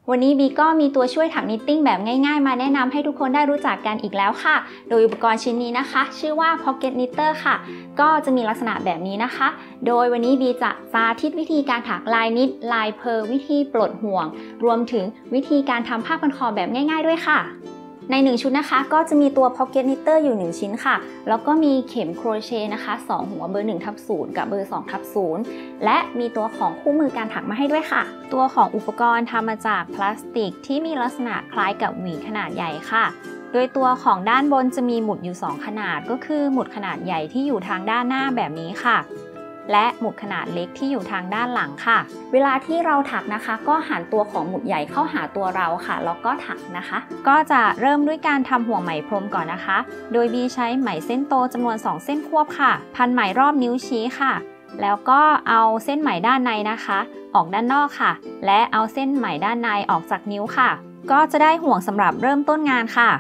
วันนี้บีก็มีตัวช่วยถักนิตติ้งแบบง่ายๆมาแนะนำให้ทุกคนได้รู้จักกันอีกแล้วค่ะโดยอุปกรณ์ชิ้นนี้นะคะชื่อว่า Pocket Knitter ค่ะก็จะมีลักษณะแบบนี้นะคะโดยวันนี้บีจะสาธิตวิธีการถักลายนิตลายเพร์ลวิธีปลดห่วงรวมถึงวิธีการทำผ้าพันคอแบบง่ายๆด้วยค่ะใน1ชุดนะคะก็จะมีตัว Pocket Knitter อยู่1ชิ้นค่ะแล้วก็มีเข็มโครเชต์นะคะ2หัวเบอร์ 1/0 กับเบอร์ 2/0 และมีตัวของคู่มือการถักมาให้ด้วยค่ะตัวของอุปกรณ์ทำมาจากพลาสติกที่มีลักษณะคล้ายกับหวีขนาดใหญ่ค่ะโดยตัวของด้านบนจะมีหมุดอยู่2ขนาดก็คือหมุดขนาดใหญ่ที่อยู่ทางด้านหน้าแบบนี้ค่ะและหมุดขนาดเล็กที่อยู่ทางด้านหลังค่ะเวลาที่เราถักนะคะก็หันตัวของหมุดใหญ่เข้าหาตัวเราค่ะแล้วก็ถักนะคะก็จะเริ่มด้วยการทำห่วงไหมพรมก่อนนะคะโดยบีใช้ไหมเส้นโตจำนวน2เส้นควบค่ะพันไหมรอบนิ้วชี้ค่ะแล้วก็เอาเส้นไหมด้านในนะคะออกด้านนอกค่ะและเอาเส้นไหมด้านในออกจากนิ้วค่ะก็จะได้ห่วงสำหรับเริ่มต้นงานค่ะ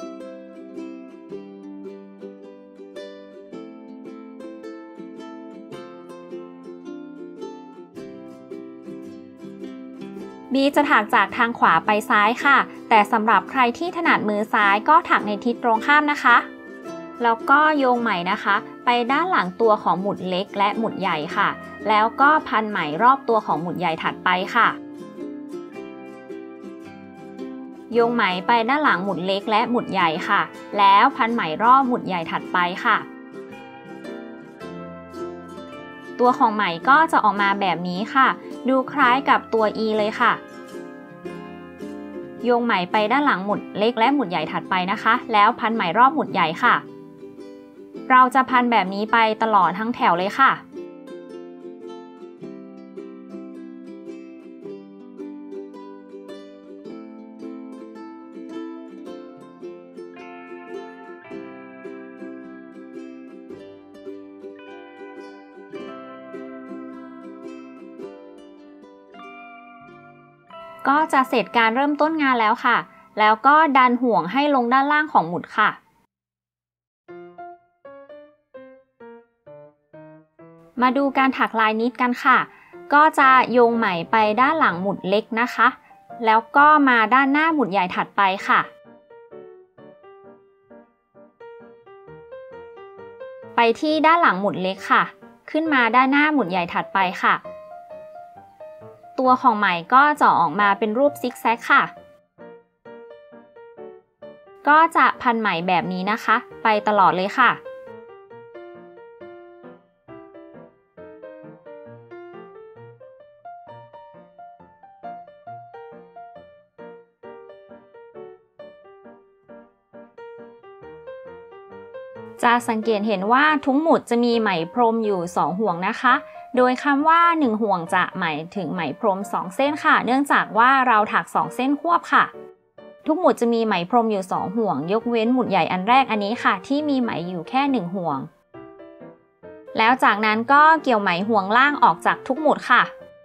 บีจะถักจากทางขวาไปซ้ายค่ะแต่สำหรับใครที่ถนัดมือซ้ายก็ถักในทิศตรงข้ามนะคะแล้วก็โยงไหมนะคะไปด้านหลังตัวของหมุดเล็กและหมุดใหญ่ค่ะแล้วก็พันไหมรอบตัวของหมุดใหญ่ถัดไปค่ะโยงไหมไปด้านหลังหมุดเล็กและหมุดใหญ่ค่ะแล้วพันไหมรอบหมุดใหญ่ถัดไปค่ะตัวของไหมก็จะออกมาแบบนี้ค่ะดูคล้ายกับตัว E เลยค่ะโยงไหมไปด้านหลังหมุดเล็กและหมุดใหญ่ถัดไปนะคะแล้วพันไหมรอบหมุดใหญ่ค่ะเราจะพันแบบนี้ไปตลอดทั้งแถวเลยค่ะก็จะเสร็จการเริ่มต้นงานแล้วค่ะแล้วก็ดันห่วงให้ลงด้านล่างของหมุดค่ะมาดูการถักลายนิดกันค่ะก็จะโยงไหมไปด้านหลังหมุดเล็กนะคะแล้วก็มาด้านหน้าหมุดใหญ่ถัดไปค่ะไปที่ด้านหลังหมุดเล็กค่ะขึ้นมาด้านหน้าหมุดใหญ่ถัดไปค่ะตัวของไหมก็จะออกมาเป็นรูปซิกแซกค่ะก็จะพันไหมแบบนี้นะคะไปตลอดเลยค่ะจะสังเกตเห็นว่าทุกหมุดจะมีไหมพรมอยู่2ห่วงนะคะโดยคำว่า1ห่วงจะหมายถึงไหมพรม2เส้นค่ะเนื่องจากว่าเราถัก2เส้นควบค่ะทุกหมุดจะมีไหมพรมอยู่2ห่วงยกเว้นหมุดใหญ่อันแรกอันนี้ค่ะที่มีไหมอยู่แค่1ห่วงแล้วจากนั้นก็เกี่ยวไหมห่วงล่างออกจากทุกหมุดค่ะ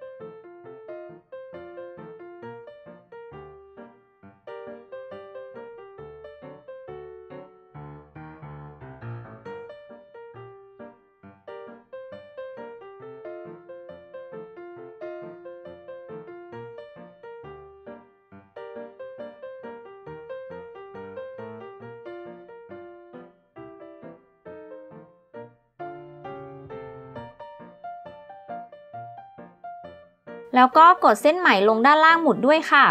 แล้วก็กดเส้นไหมลงด้านล่างหมุดด้วยค่ะ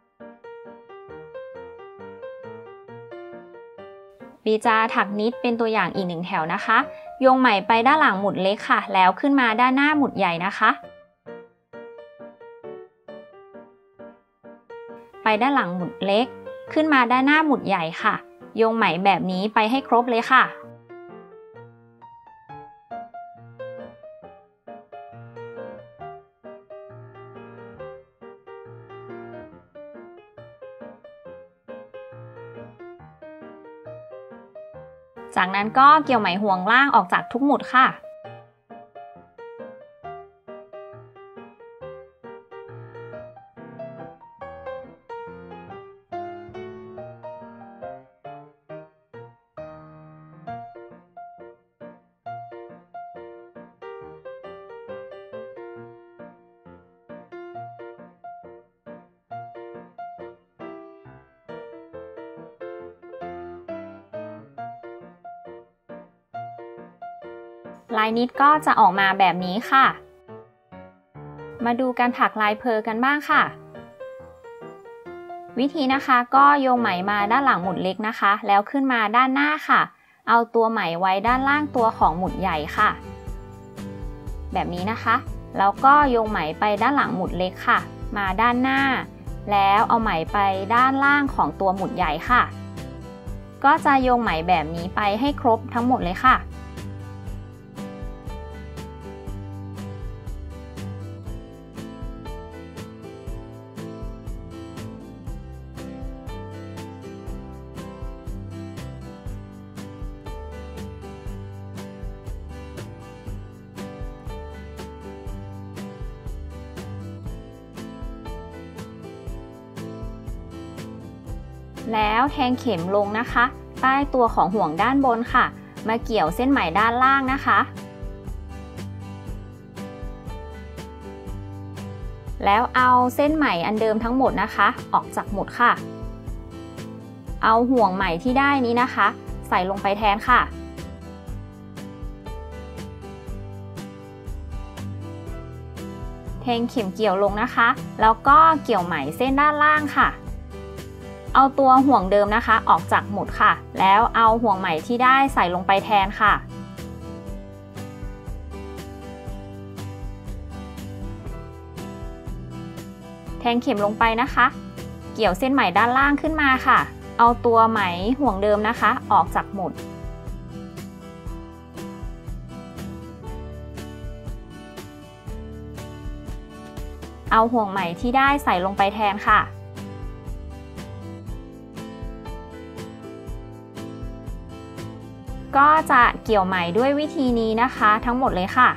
บีจะถักนิดเป็นตัวอย่างอีก1แถวนะคะโยงไหมไปด้านหลังหมุดเล็กค่ะแล้วขึ้นมาด้านหน้าหมุดใหญ่นะคะไปด้านหลังหมุดเล็กขึ้นมาด้านหน้าหมุดใหญ่ค่ะโยงไหมแบบนี้ไปให้ครบเลยค่ะจากนั้นก็เกี่ยวไหมห่วงล่างออกจากทุกหมุดค่ะลายนิดก็จะออกมาแบบนี้ค่ะมาดูการถักลายเพอกันบ้างค่ะวิธีนะคะก็โยงไหมมาด้านหลังหมุดเล็กนะคะแล้วขึ้นมาด้านหน้าค่ะเอาตัวไหมไว้ด้านล่างตัวของหมุดใหญ่ค่ะแบบนี้นะคะแล้วก็โยงไหมไปด้านหลังหมุดเล็กค่ะมาด้านหน้าแล้วเอาไหมไปด้านล่างของตัวหมุดใหญ่ค่ะก็จะโยงไหมแบบนี้ไปให้ครบทั้งหมดเลยค่ะแล้วแทงเข็มลงนะคะใต้ตัวของห่วงด้านบนค่ะมาเกี่ยวเส้นไหมด้านล่างนะคะแล้วเอาเส้นไหมอันเดิมทั้งหมดนะคะออกจากหมุดค่ะเอาห่วงไหมที่ได้นี้นะคะใส่ลงไปแทนค่ะแทงเข็มเกี่ยวลงนะคะแล้วก็เกี่ยวไหมเส้นด้านล่างค่ะเอาตัวห่วงเดิมนะคะออกจากหมุดค่ะแล้วเอาห่วงไหมที่ได้ใส่ลงไปแทนค่ะแทงเข็มลงไปนะคะเกี่ยวเส้นไหมด้านล่างขึ้นมาค่ะเอาตัวไหมห่วงเดิมนะคะออกจากหมุดเอาห่วงไหมที่ได้ใส่ลงไปแทนค่ะก็จะเกี่ยวไหมด้วยวิธีนี้นะคะทั้งหมดเลยค่ะ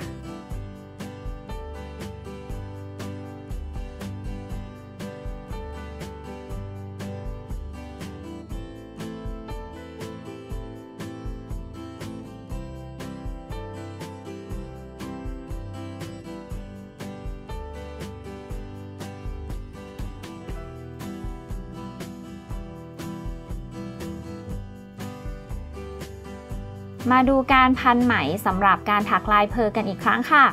มาดูการพันไหมสำหรับการถักลายเพอกันอีกครั้งค่ะ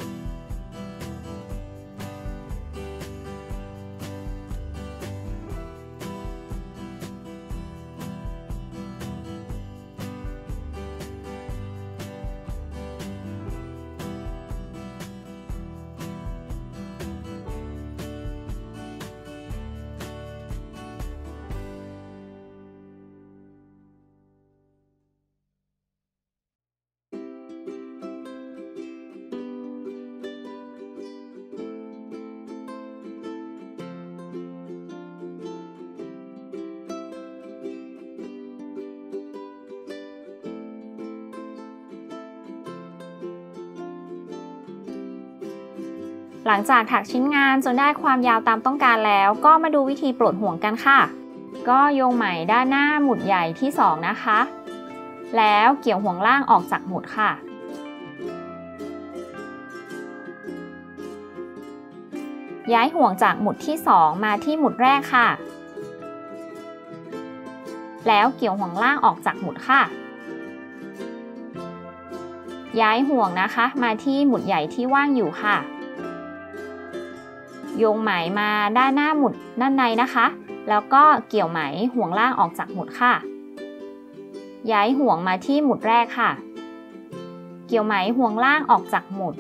หลังจากถักชิ้นงานจนได้ความยาวตามต้องการแล้วก็มาดูวิธีปลดห่วงกันค่ะก็โยงไหมด้านหน้าหมุดใหญ่ที่2นะคะแล้วเกี่ยวห่วงล่างออกจากหมุดค่ะย้ายห่วงจากหมุดที่2มาที่หมุดแรกค่ะแล้วเกี่ยวห่วงล่างออกจากหมุดค่ะย้ายห่วงนะคะมาที่หมุดใหญ่ที่ว่างอยู่ค่ะโยงไหมมาด้านหน้าหมุดด้านในนะคะแล้วก็เกี่ยวไหมห่วงล่างออกจากหมุดค่ะย้ายห่วงมาที่หมุดแรกค่ะเกี่ยวไหมห่วงล่างออกจากหมุด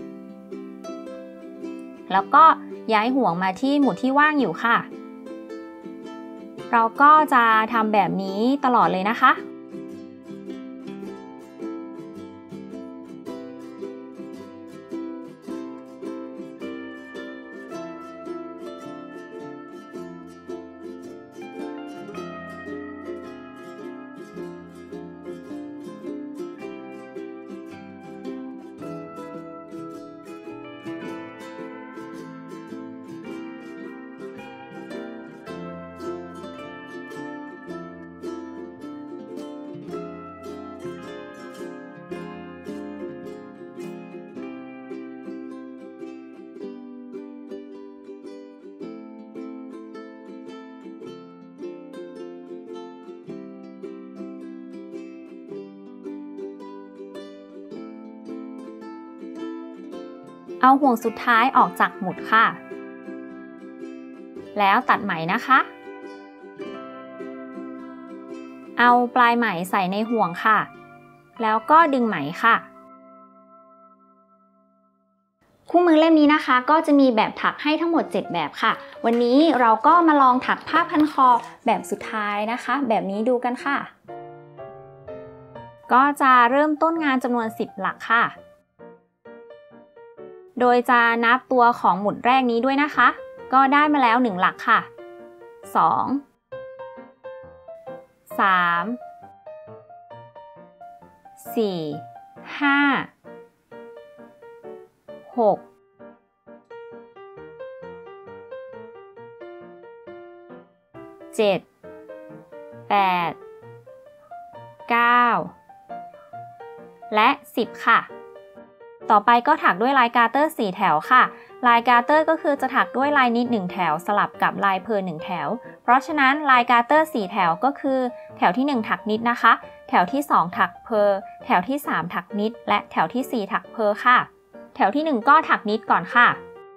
แล้วก็ย้ายห่วงมาที่หมุดที่ว่างอยู่ค่ะเราก็จะทำแบบนี้ตลอดเลยนะคะเอาห่วงสุดท้ายออกจากหมุดค่ะแล้วตัดไหมนะคะเอาปลายไหมใส่ในห่วงค่ะแล้วก็ดึงไหมค่ะคู่มือเล่มนี้นะคะก็จะมีแบบถักให้ทั้งหมด7แบบค่ะวันนี้เราก็มาลองถักผ้าพันคอแบบสุดท้ายนะคะแบบนี้ดูกันค่ะก็จะเริ่มต้นงานจำนวน10หลักค่ะโดยจะนับตัวของหมุดแรกนี้ด้วยนะคะก็ได้มาแล้ว1หลักค่ะ2 3 4 5 6 7 8 9 และ10ค่ะต่อไปก็ถักด้วยลายกาเตอร์4แถวค่ะลายกาเตอร์ก็คือจะถักด้วยลายนิด1แถวสลับกับลายเพร์ล1แถวเพราะฉะนั้นลายกาเตอร์4แถวก็คือแถวที่1ถักนิดนะคะแถวที่2ถักเพร์ลแถวที่3ถักนิดและแถวที่4ถักเพร์ลค่ะแถวที่1ก็ถักนิดก่อนค่ะ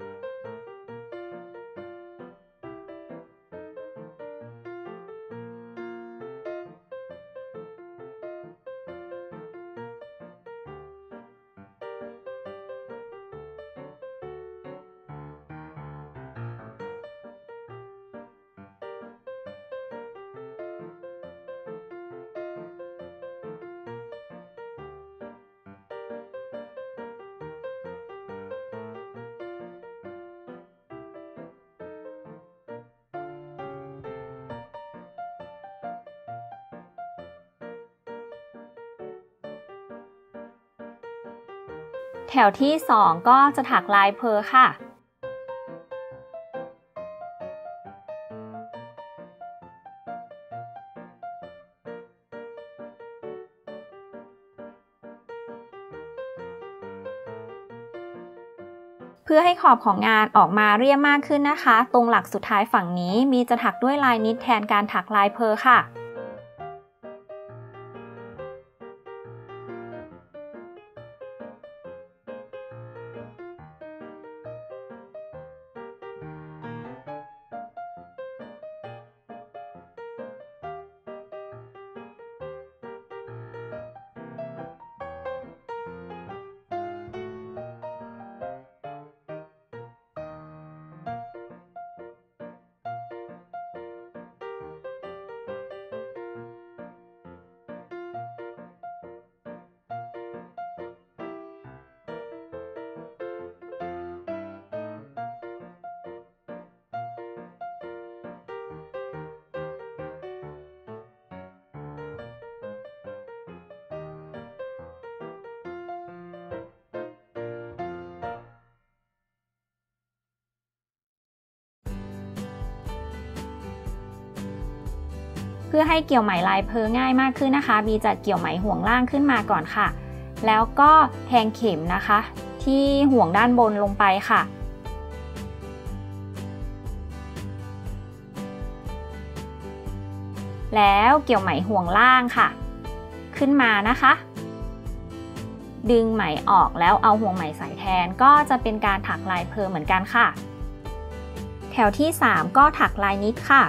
แถวที่2ก็จะถักลายเพร์ลค่ะเพื่อให้ขอบของงานออกมาเรียบมากขึ้นนะคะตรงหลักสุดท้ายฝั่งนี้มีจะถักด้วยลายนิดแทนการถักลายเพร์ลค่ะเพื่อให้เกี่ยวไหมลายเพร์ลง่ายมากขึ้นนะคะบีจะเกี่ยวไหมห่วงล่างขึ้นมาก่อนค่ะแล้วก็แทงเข็มนะคะที่ห่วงด้านบนลงไปค่ะแล้วเกี่ยวไหมห่วงล่างค่ะขึ้นมานะคะดึงไหมออกแล้วเอาห่วงไหมใส่แทนก็จะเป็นการถักลายเพร์ลเหมือนกันค่ะแถวที่3ก็ถักลายนิดค่ะ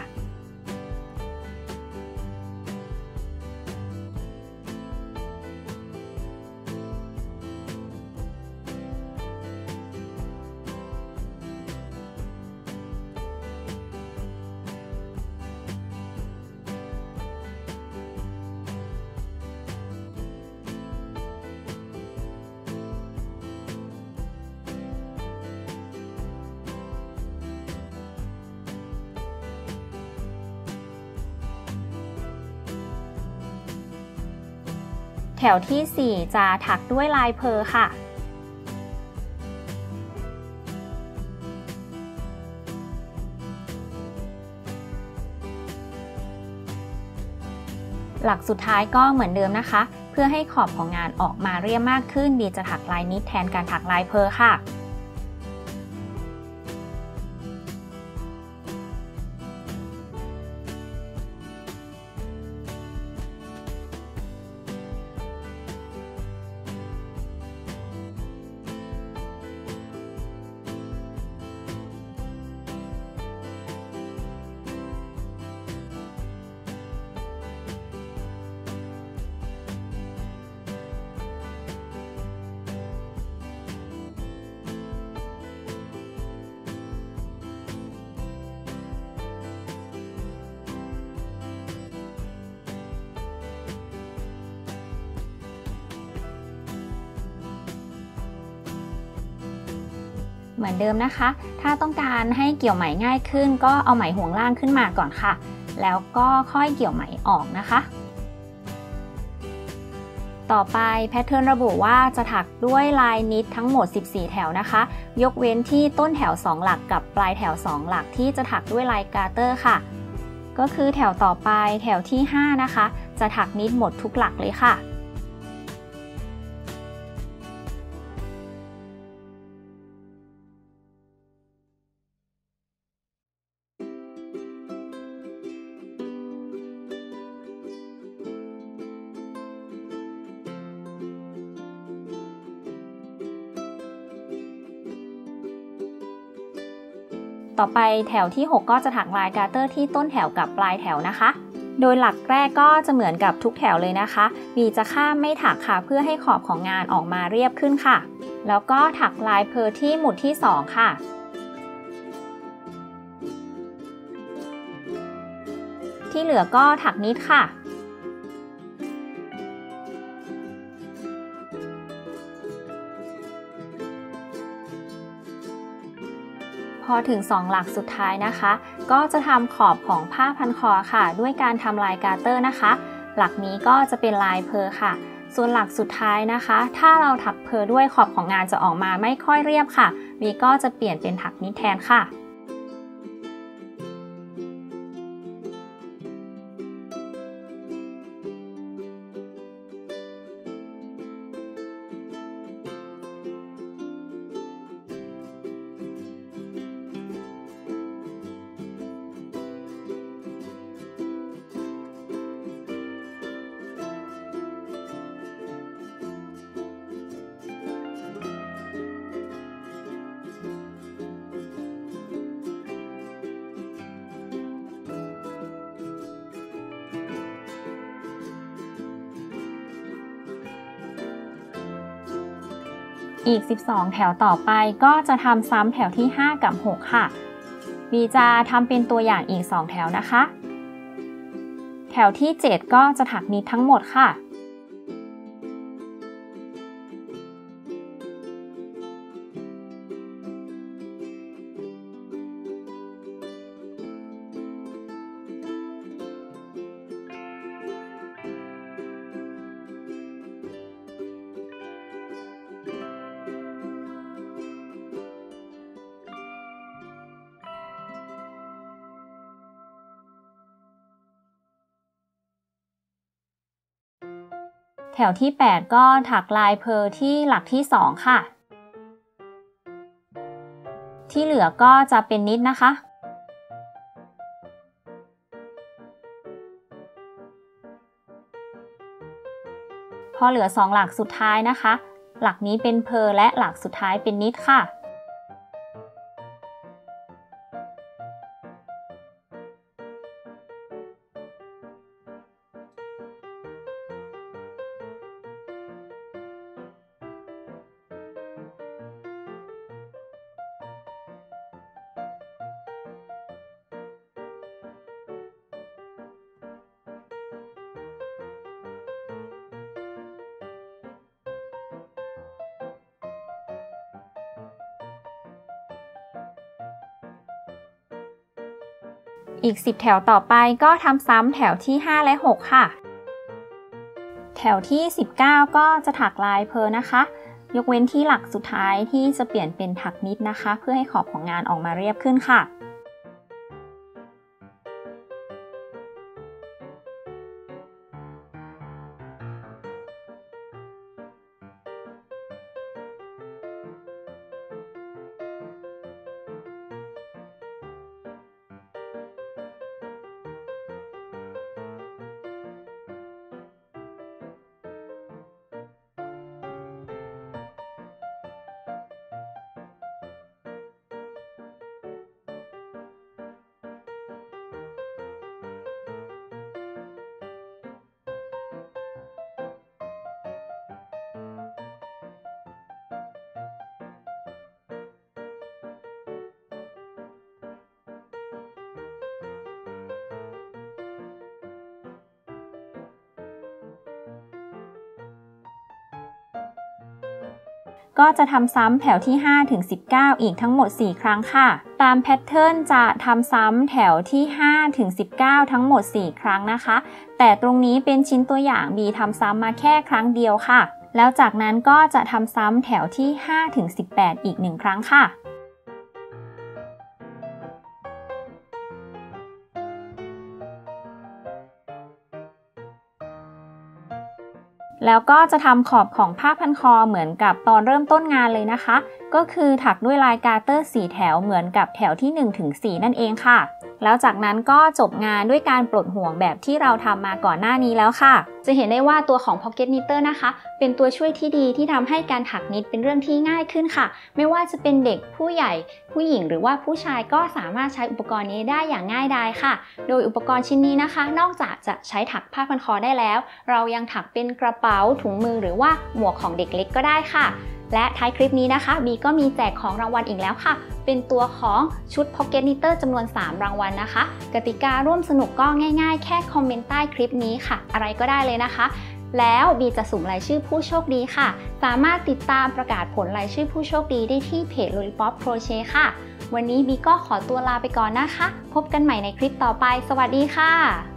แถวที่4จะถักด้วยลายเพร์ลค่ะหลักสุดท้ายก็เหมือนเดิมนะคะเพื่อให้ขอบของงานออกมาเรียบมากขึ้นบีจะถักลายนิดแทนการถักลายเพร์ลค่ะ แเหมือนเดิมนะคะถ้าต้องการให้เกี่ยวไหมง่ายขึ้นก็เอาไหมห่วงล่างขึ้นมาก่อนค่ะแล้วก็ค่อยเกี่ยวไหมออกนะคะต่อไปแพทเทิร์นระบุว่าจะถักด้วยลายนิดทั้งหมด14แถวนะคะยกเว้นที่ต้นแถว2หลักกับปลายแถว2หลักที่จะถักด้วยลายกาเตอร์ค่ะก็คือแถวต่อไปแถวที่5นะคะจะถักนิดหมดทุกหลักเลยค่ะต่อไปแถวที่6ก็จะถักลายกาเตอร์ที่ต้นแถวกับปลายแถวนะคะโดยหลักแรกก็จะเหมือนกับทุกแถวเลยนะคะวีจะข้ามไม่ถักค่ะเพื่อให้ขอบของงานออกมาเรียบขึ้นค่ะแล้วก็ถักลายเพอร์ที่หมุดที่2ค่ะที่เหลือก็ถักนิดค่ะพอถึง2หลักสุดท้ายนะคะก็จะทำขอบของผ้าพันคอค่ะด้วยการทำลายกาเตอร์นะคะหลักนี้ก็จะเป็นลายเพอร์ค่ะส่วนหลักสุดท้ายนะคะถ้าเราถักเพอร์ด้วยขอบของงานจะออกมาไม่ค่อยเรียบค่ะวีก็จะเปลี่ยนเป็นถักนิดแทนค่ะอีก12แถวต่อไปก็จะทำซ้ำแถวที่5กับ6ค่ะวีจะทำเป็นตัวอย่างอีก2แถวนะคะแถวที่7ก็จะถักนิดทั้งหมดค่ะแถวที่8ก็ถักลายเพอร์ที่หลักที่2ค่ะที่เหลือก็จะเป็นนิดนะคะพอเหลือ2หลักสุดท้ายนะคะหลักนี้เป็นเพอร์และหลักสุดท้ายเป็นนิดค่ะอีก10แถวต่อไปก็ทำซ้ำแถวที่5และ6ค่ะแถวที่19ก็จะถักลายเพอร์นะคะยกเว้นที่หลักสุดท้ายที่จะเปลี่ยนเป็นถักนิดนะคะเพื่อให้ขอบของงานออกมาเรียบขึ้นค่ะก็จะทำซ้ำแถวที่5ถึง19อีกทั้งหมด4ครั้งค่ะตามแพทเทิร์นจะทำซ้ำแถวที่5ถึง19ทั้งหมด4ครั้งนะคะแต่ตรงนี้เป็นชิ้นตัวอย่างบีทำซ้ำมาแค่ครั้งเดียวค่ะแล้วจากนั้นก็จะทำซ้ำแถวที่5ถึง18อีก1ครั้งค่ะแล้วก็จะทำขอบของผ้าพันคอเหมือนกับตอนเริ่มต้นงานเลยนะคะก็คือถักด้วยลายกาเตอร์4แถวเหมือนกับแถวที่1ถึง4นั่นเองค่ะแล้วจากนั้นก็จบงานด้วยการปลดห่วงแบบที่เราทำมาก่อนหน้านี้แล้วค่ะจะเห็นได้ว่าตัวของ Pocket Knitter นะคะเป็นตัวช่วยที่ดีที่ทำให้การถักนิตเป็นเรื่องที่ง่ายขึ้นค่ะไม่ว่าจะเป็นเด็กผู้ใหญ่ผู้หญิงหรือว่าผู้ชายก็สามารถใช้อุปกรณ์นี้ได้อย่างง่ายดายค่ะโดยอุปกรณ์ชิ้นนี้นะคะนอกจากจะใช้ถักผ้าพันคอได้แล้วเรายังถักเป็นกระเป๋าถุงมือหรือว่าหมวกของเด็กเล็กก็ได้ค่ะและท้ายคลิปนี้นะคะบีก็มีแจกของรางวัลอีกแล้วค่ะเป็นตัวของชุด Pocket Knitter จำนวน3รางวัลนะคะกติการ่วมสนุกก็ง่ายๆแค่คอมเมนต์ใต้คลิปนี้ค่ะอะไรก็ได้เลยนะคะแล้วบีจะสุ่มรายชื่อผู้โชคดีค่ะสามารถติดตามประกาศผลรายชื่อผู้โชคดีได้ที่เพจ Lollipop Crochet ค่ะวันนี้บีก็ขอตัวลาไปก่อนนะคะพบกันใหม่ในคลิปต่อไปสวัสดีค่ะ